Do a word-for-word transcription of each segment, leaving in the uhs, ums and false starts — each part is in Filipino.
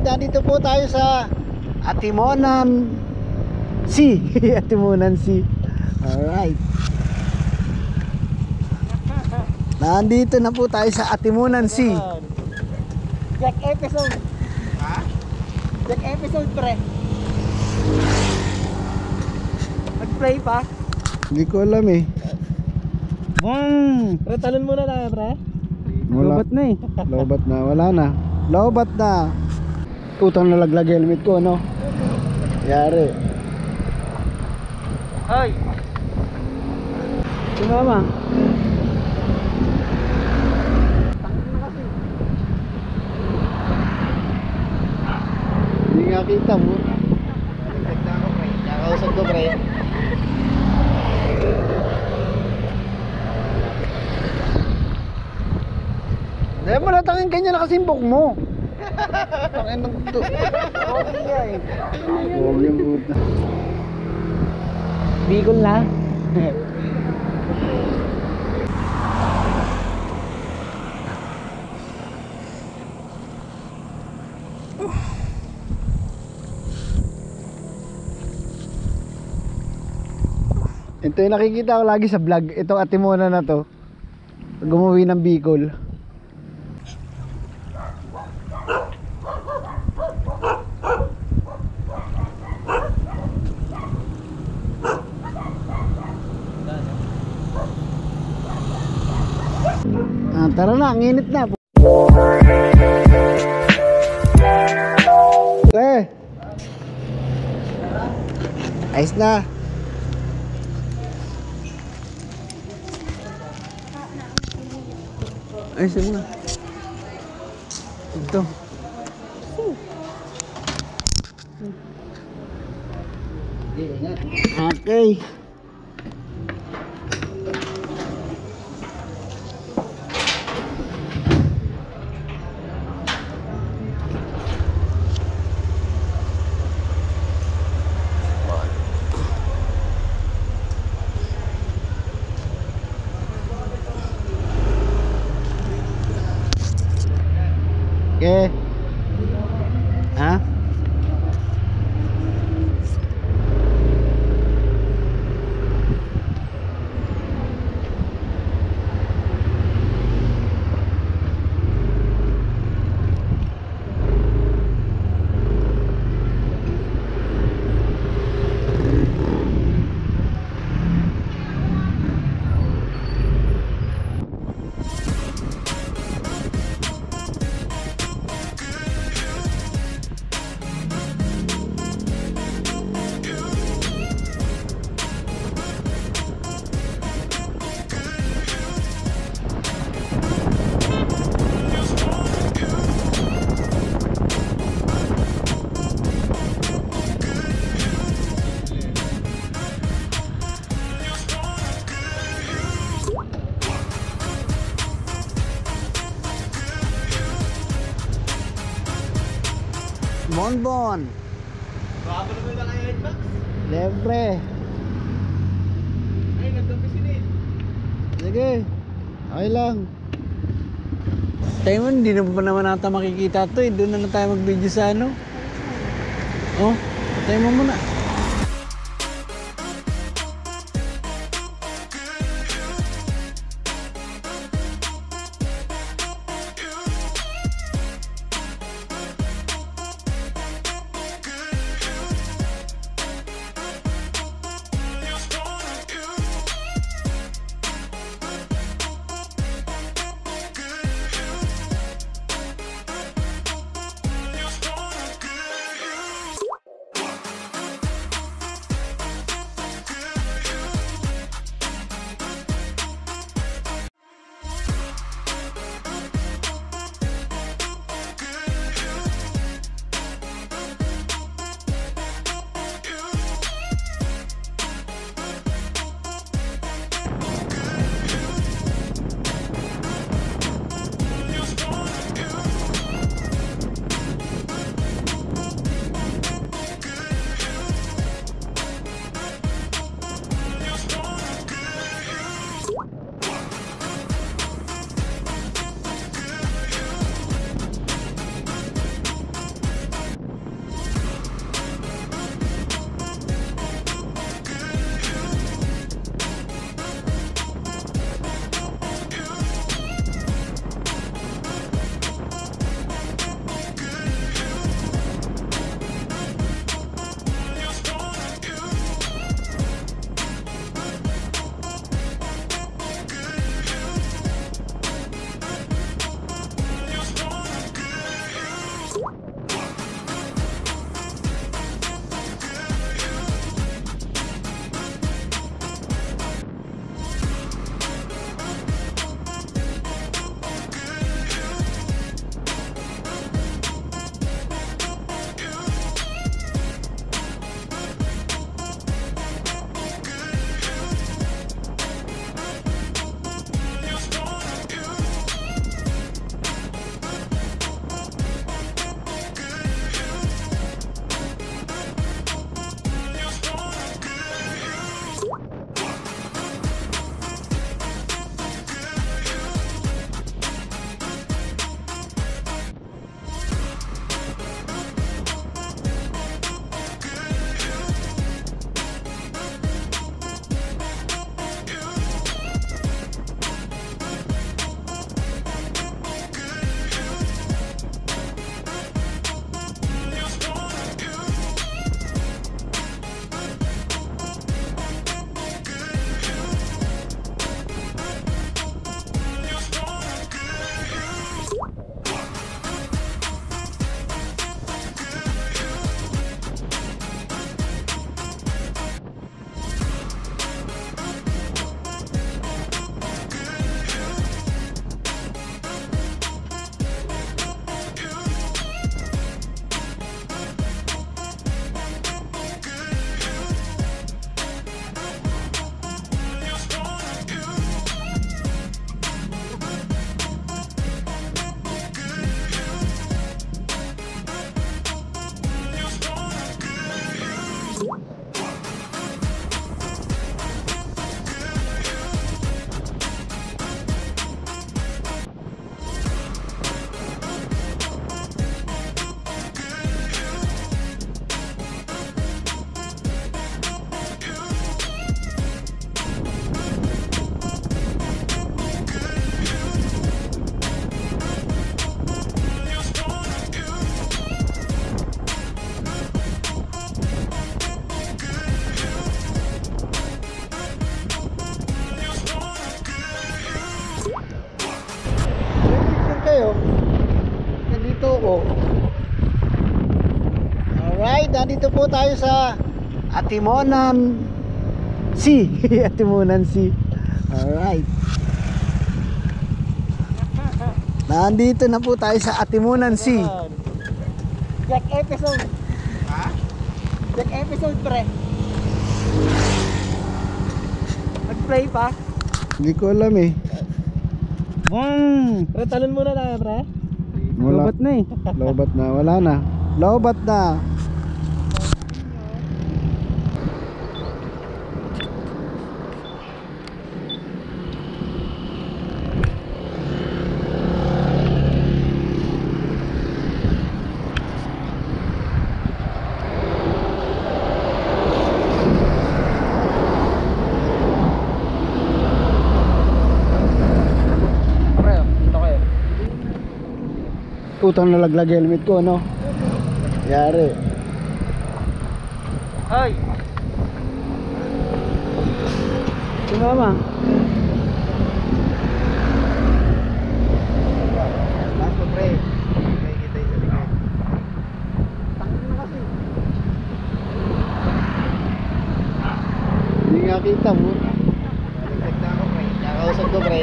nandito po tayo sa Atimonan Sea. Atimonan Sea. Alright. Nandito na po tayo sa Atimonan Sea. Jack episode. Ha? Jack episode, pre. Mag-play pa? Hindi ko alam eh. Boom! Pre, talon muna na, pre. Wala. Lobat na eh. Lobat na, wala na. Lobat na. Utang nalaglag helmet ko, no? Yari. Ay! Sumama. Hindi nga kita mo. Nagtag na ako, pre. Nakausap ko, pre. Dahil mo natangin kanya nakasimbok mo. Tangin ng to. Okay nga eh. Huwag yung puta. Bicol na. Ito yung nakikita ko lagi sa vlog. Itong Atimonan na to. Pag umuwi ng Bicol. Ah, tara na, ang init na. Eh. Ayos na. Ayos na. Ito. Okay. Okay. Ha? Bonbon. Baka naman lang ang headbox. Libre. Ay, nagdapisin eh. Sige. Okay lang. Tayo mo, hindi na pa naman nata makikita to eh. Doon na na tayo mag-video sa ano. Oh, tayo mo muna. Alright, nandito po tayo sa Atimonan Sea. Atimonan Sea. Alright. Nandito na po tayo sa Atimonan Sea. Check episode. Ha? Check episode, pre. Mag-play pa? Hindi ko alam eh. Hmm. Pre, talon muna tayo, pre. Wala. Lobat na eh. Lobat na, wala na. Lobat na. Pre, ito kayo. Utang nalaglag helmet ko, no? Yari. Ay! Sumama. Lasto, pre. May kita yung sa likod. Tangin na kasi. Hindi nga kita mo. Nalagdag na ako, pre. Kakausap ko, pre.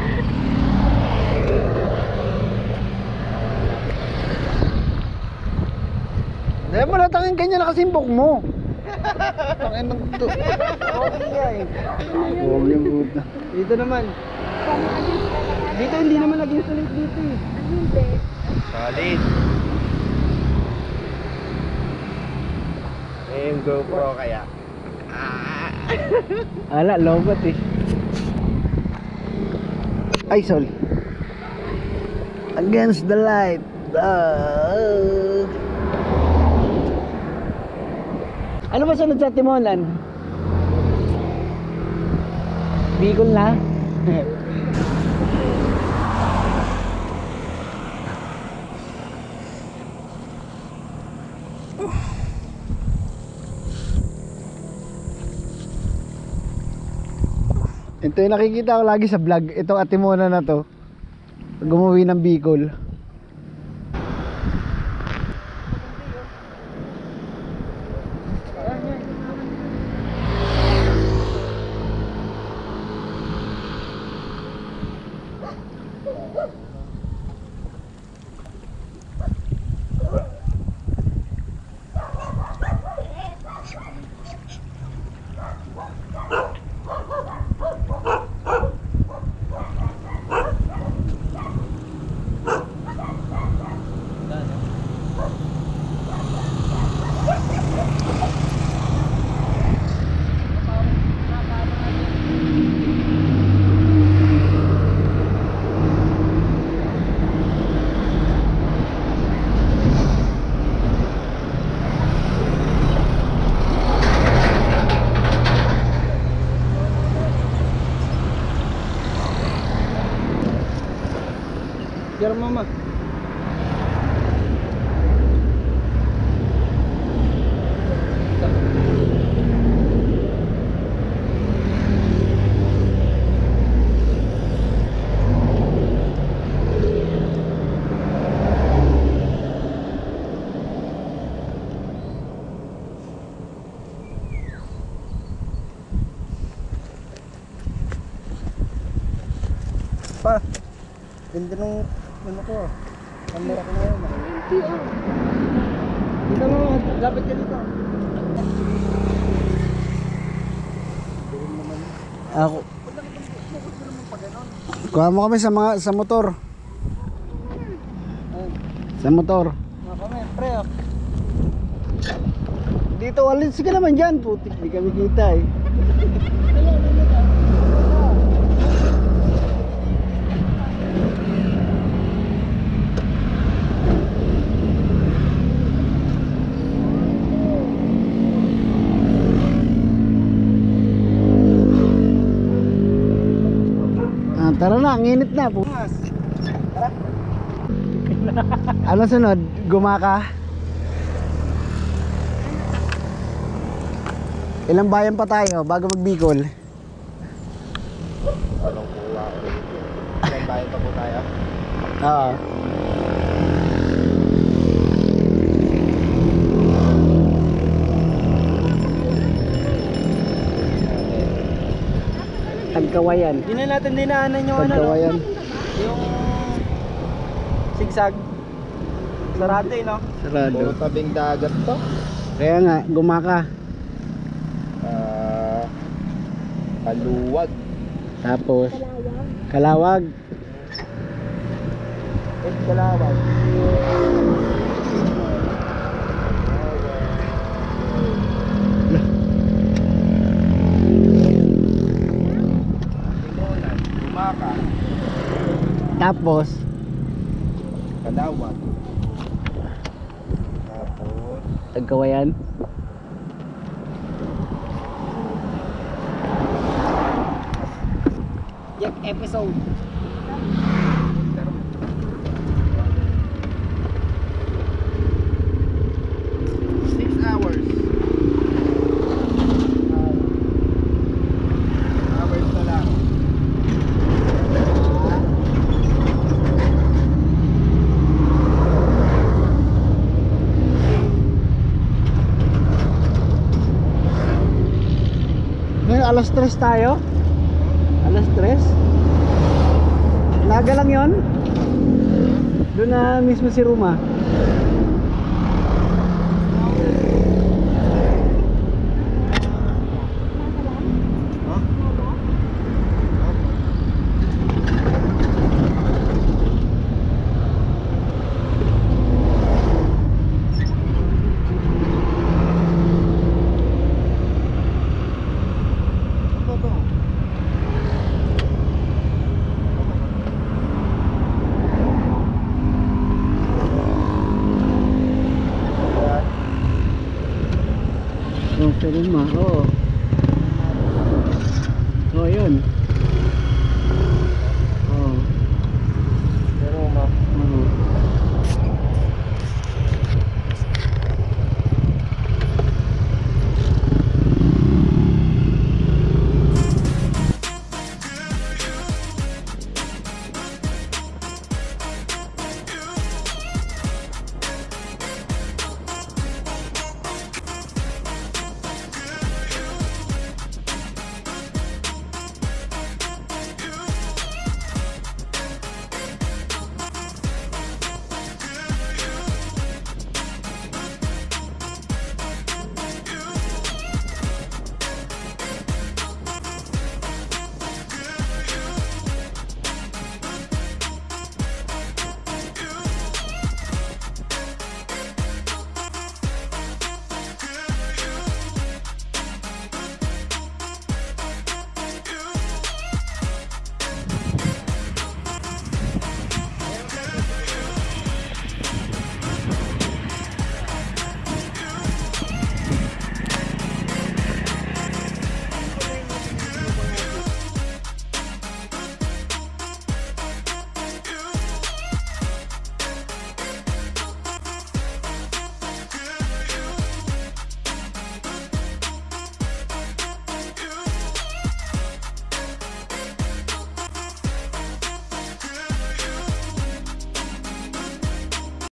Dahil mo natangin kanya nakasimbok mo. Tangin ng to. Okay nga eh. Oh, yung puta. Dito naman. Dito hindi naman naging sulit dito eh. Solid. Eh, yung GoPro kaya. Ala, lobat eh. Ay, sorry. Against the light. Ah. Ano ba sunod sa Timonan? Bicol na? Ito yung nakikita ko lagi sa vlog. Itong Atimonan na to. Pag umuwi ng Bicol. Pero mama. Pa, ganda nung ano ko, camera ko ngayon. Dito mo, lapit ka dito. Ako. Kuha mo kami sa mga sa motor. Sa motor. Mga kami, pre oh. Dito alin sige naman diyan, putik, di kami kita eh. Ah, tara na, ang init na po. Tara. Ano sunod? Gumaka? Ilang bayan pa tayo bago mag-Bicol? Walang kuha ko dito. Ilan tayo pa po tayo? Oo. Tagkawayan. Hindi na natin dinaanan yung ano, no? Tagkawayan. Yung sigsag. Sarado eh, no? Sarado. Puro tabing dagat to. Kaya nga, gumaka. Ah, Kaluwag. Tapos, Kalawag. Eh, Kalawag. Timonan, Gumaka, Tapos, Kalawag. Tapos, Tagkawayan. Yak episode. six hours. Hours na lang. Ngayon, alas tres tayo. Alas tres. Naga lang yon. Doon na mismo si Ruma. Huh? Ano to? Oh, si Ruma. Oo. Oh, yun.